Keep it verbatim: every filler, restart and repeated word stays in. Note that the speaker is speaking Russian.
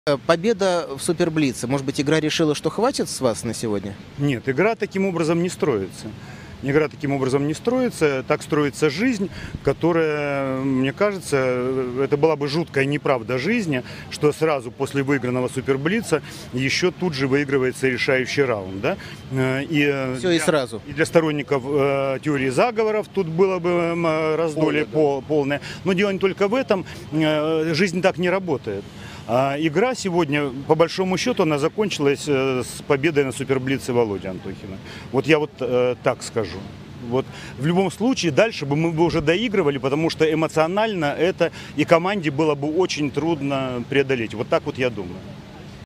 Э, победа в Суперблице. Может быть, игра решила, что хватит с вас на сегодня? Нет, игра таким образом не строится. Игра таким образом не строится, так строится жизнь, которая, мне кажется, это была бы жуткая неправда жизни, что сразу после выигранного Суперблица еще тут же выигрывается решающий раунд. Да? И Все и сразу. И для сторонников э, теории заговоров тут было бы э, раздолье Полное, по, полное. Но дело не только в этом, э, жизнь так не работает. А игра сегодня, по большому счету, она закончилась э, с победой на Суперблице Володи Антохина. Вот я вот э, так скажу. Вот. В любом случае, дальше бы мы бы уже доигрывали, потому что эмоционально это и команде было бы очень трудно преодолеть. Вот так вот я думаю.